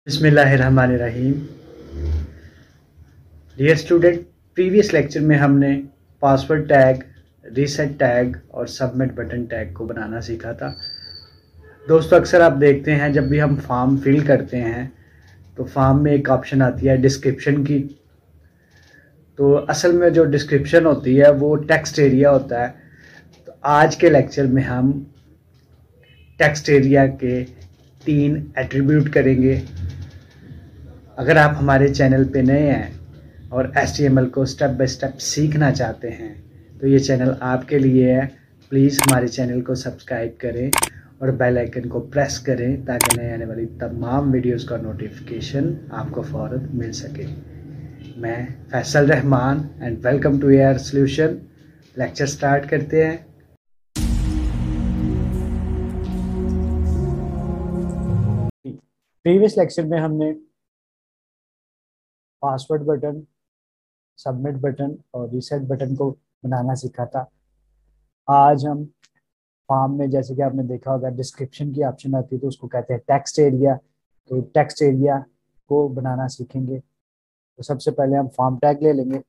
बिस्मिल्लाहिर्रहमानिर्रहीम। Dear student, previous lecture में हमने पासवर्ड टैग, रीसेट टैग और सबमिट बटन टैग को बनाना सीखा था। दोस्तों, अक्सर आप देखते हैं जब भी हम फॉर्म फिल करते हैं तो फॉर्म में एक ऑप्शन आती है डिस्क्रिप्शन की। तो असल में जो डिस्क्रिप्शन होती है वो टेक्स्ट एरिया होता है। तो आज के लेक्चर में हम टेक्स्ट एरिया के 3 एट्रीब्यूट करेंगे। अगर आप हमारे चैनल पे नए हैं और HTML को स्टेप बाय स्टेप सीखना चाहते हैं तो ये चैनल आपके लिए है। प्लीज़ हमारे चैनल को सब्सक्राइब करें और बेल आइकन को प्रेस करें ताकि नए आने वाली तमाम वीडियोस का नोटिफिकेशन आपको फ़ौरन मिल सके। मैं Faisal Rahman and welcome to AR solution. Lecture start करते हैं। प्रीवियस लेक्चर में हमने पासवर्ड बटन, सबमिट बटन और रीसेट बटन को बनाना सीखा था। आज हम फॉर्म में, जैसे कि आपने देखा होगा, डिस्क्रिप्शन की ऑप्शन आती है तो उसको कहते हैं टेक्स्ट एरिया। तो टेक्स्ट एरिया को बनाना सीखेंगे। तो सबसे पहले हम फॉर्म टैग ले लेंगे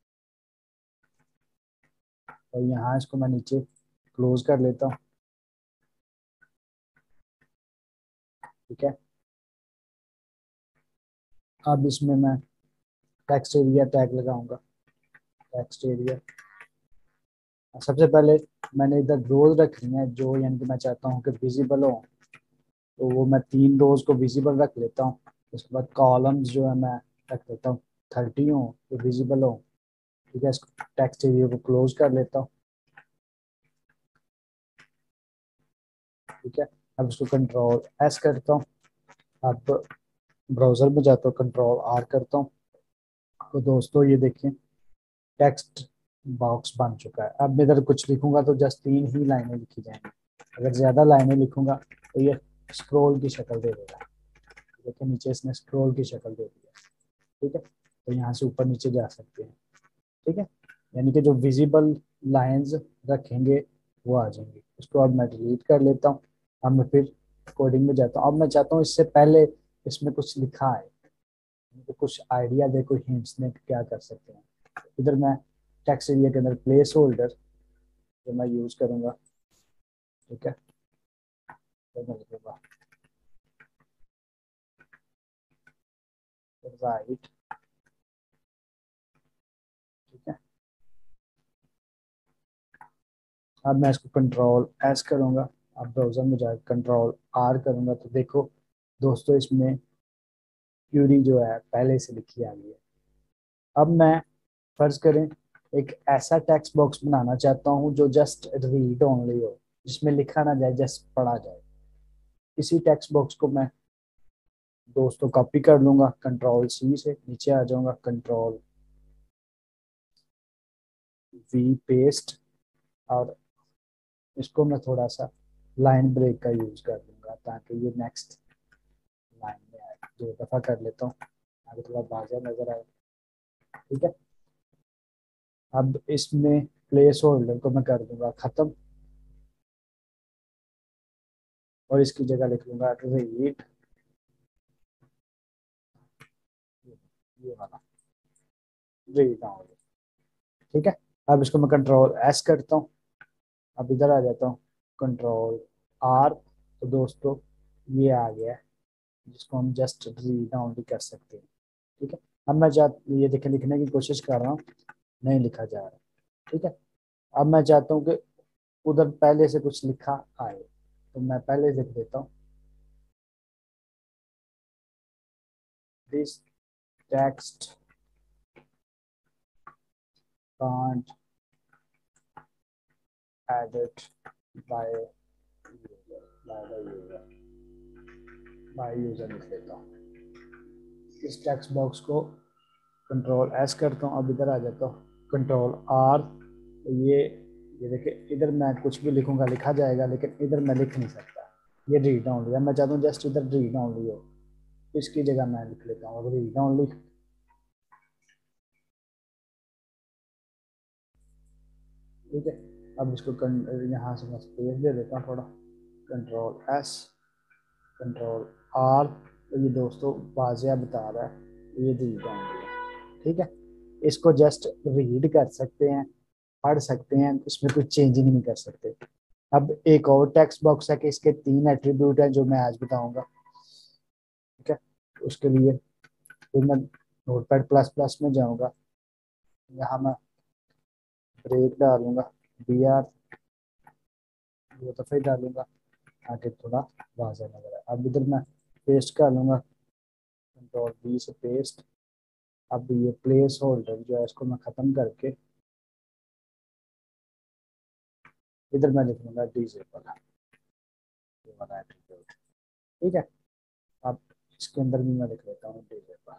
और यहाँ इसको मैं नीचे क्लोज कर लेता हूँ। ठीक है, अब इसमें मैं टेक्स्ट एरिया टैग लगाऊंगा। टेक्स्ट एरिया सबसे पहले मैंने इधर रोज रखनी है जो, यानी कि मैं चाहता हूँ कि विजिबल हो, तो वो मैं 3 रोज को विजिबल रख लेता हूँ। उसके बाद कॉलम्स जो है मैं रख लेता हूँ 30 हो तो विजिबल हो। ठीक है, इसको टेक्स्ट एरिया को क्लोज कर लेता हूँ। ठीक है, अब इसको कंट्रोल एस करता हूँ। अब ब्राउजर में जाता हूँ, कंट्रोल आर करता हूँ। तो दोस्तों ये देखें, टेक्स्ट बॉक्स बन चुका है। अब मैं इधर कुछ लिखूंगा तो जस्ट 3 ही लाइनें लिखी जाएंगी। अगर ज़्यादा लाइनें लिखूंगा तो ये स्क्रॉल की शक्ल दे देगा। देखिए नीचे इसने स्क्रॉल की शक्ल दे दी है। ठीक है, तो यहाँ से ऊपर नीचे जा सकते हैं। ठीक है, यानी कि जो विजिबल लाइंस रखेंगे वो आ जाएंगे। उसको अब मैं डिलीट कर लेता हूँ। अब मैं फिर कोडिंग में जाता हूँ। अब मैं चाहता हूँ इससे पहले इसमें कुछ लिखा है, तो कुछ आइडिया दे, कोई हिंट्स में क्या कर सकते हैं। इधर मैं टेक्स्ट एरिया के अंदर प्लेस होल्डर जो मैं यूज करूंगा। ठीक है, तो मैं लिखूंगा राइट। ठीक है, अब मैं इसको कंट्रोल एस करूंगा। अब ब्राउजर में जाकर कंट्रोल आर करूंगा तो देखो दोस्तों, इसमें क्यूरी जो है पहले से लिखी आ गई है। अब मैं, फर्ज करें, एक ऐसा टेक्स्ट बॉक्स बनाना चाहता हूँ जो जस्ट रीड ओनली हो, जिसमें लिखा ना जाए, जस्ट पढ़ा जाए। इसी टेक्स्ट बॉक्स को मैं दोस्तों कॉपी कर लूंगा, कंट्रोल सी से नीचे आ जाऊंगा, कंट्रोल वी पेस्ट, और इसको मैं थोड़ा सा लाइन ब्रेक का यूज कर लूंगा ताकि ये नेक्स्ट लाइन में आए। 2 दफा कर लेता हूँ आगे थोड़ा वाज़ह नजर आए। ठीक है, अब इसमें प्लेस होल्डर को मैं कर दूंगा खत्म और इसकी जगह लिख लूंगा रीड, ये वाला रीड नाउ। ठीक है, अब इसको मैं कंट्रोल एस करता हूँ। अब इधर आ जाता हूँ, कंट्रोल आर। तो दोस्तों ये आ गया है, जिसको हम जस्ट रीड डाउन भी कर सकते हैं। ठीक है, अब मैं ये देखें, लिखने की कोशिश कर रहा हूँ, नहीं लिखा जा रहा। ठीक है, अब मैं चाहता हूँ कि उधर पहले से कुछ लिखा आए, तो मैं पहले लिख देता हूँ this text can't edit by by user लिख देता हूँ। इस टेक्स्ट बॉक्स को कंट्रोल एस करता हूँ। अब इधर आ जाता हूँ, कंट्रोल आर। तो ये देखिए, इधर मैं कुछ भी लिखूंगा लिखा जाएगा, लेकिन इधर मैं लिख नहीं सकता। ये रीड ओनली है, मैं चाहता हूँ जस्ट इधर रीड ओनली हो, इसकी जगह मैं लिख लेता हूँ रीड ओनली। ठीक है, अब इसको यहाँ से मैं स्पेस दे देता हूँ थोड़ा, कंट्रोल एस, कंट्रोल आर। तो ये दोस्तों वाज़िया बता रहा है ये रीड ओनली है, ठीक है। इसको जस्ट रीड कर सकते हैं, पढ़ सकते हैं, इसमें कोई चेंजिंग नहीं कर सकते। अब एक और टेक्स्ट बॉक्स है कि इसके 3 एट्रीब्यूट हैं जो मैं आज बताऊंगा, ठीक है। उसके लिए फिर मैं नोटपैड प्लस प्लस में जाऊंगा, यहाँ मैं ब्रेक डालूंगा, BR 2 दफ़े डालूंगा ताकि थोड़ा वाज़ा नजर आए। अब इधर मैं पेस्ट कर लूँगा, Ctrl+V से पेस्ट। अब ये प्लेस होल्डर जो है इसको मैं ख़त्म करके इधर मैं लिख लूँगा डिसेबल, ये वाला एट्रीब्यूट, ठीक है। अब इसके अंदर भी मैं लिख लेता हूँ डिसेबल।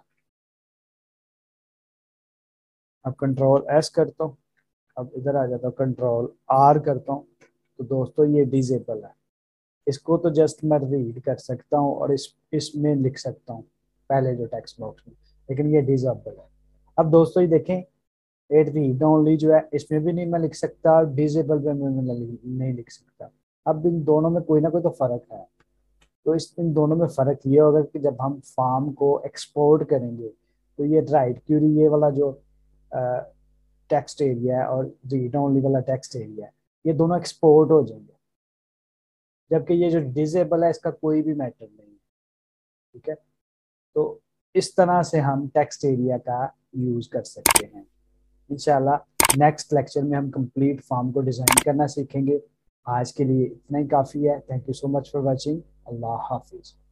अब Ctrl+S करता हूँ, अब इधर आ जाता हूँ, Ctrl+R करता हूँ, तो दोस्तों ये डिसेबल है। इसको तो जस्ट मैं रीड कर सकता हूँ और इसमें लिख सकता हूँ पहले जो टेक्स्ट बॉक्स में, लेकिन ये डिसेबल है। अब दोस्तों ये देखें, एट रीड ओनली जो है इसमें भी नहीं मैं लिख सकता, और डिसेबल में मैं नहीं लिख सकता। अब इन दोनों में कोई ना कोई तो फर्क है। तो इन दोनों में फर्क ये होगा कि जब हम फॉर्म को एक्सपोर्ट करेंगे तो ये राइट क्यूरी ये वाला जो टेक्स्ट एरिया है और रीड ओनली वाला टेक्स्ट एरिया है, ये दोनों एक्सपोर्ट हो जाएंगे, जबकि ये जो डिसेबल है इसका कोई भी मैटर नहीं है, ठीक है। तो इस तरह से हम टेक्स्ट एरिया का यूज कर सकते हैं। इंशाल्लाह नेक्स्ट लेक्चर में हम कंप्लीट फॉर्म को डिजाइन करना सीखेंगे। आज के लिए इतना ही काफ़ी है। Thank you so much for watching. अल्लाह हाफिज़।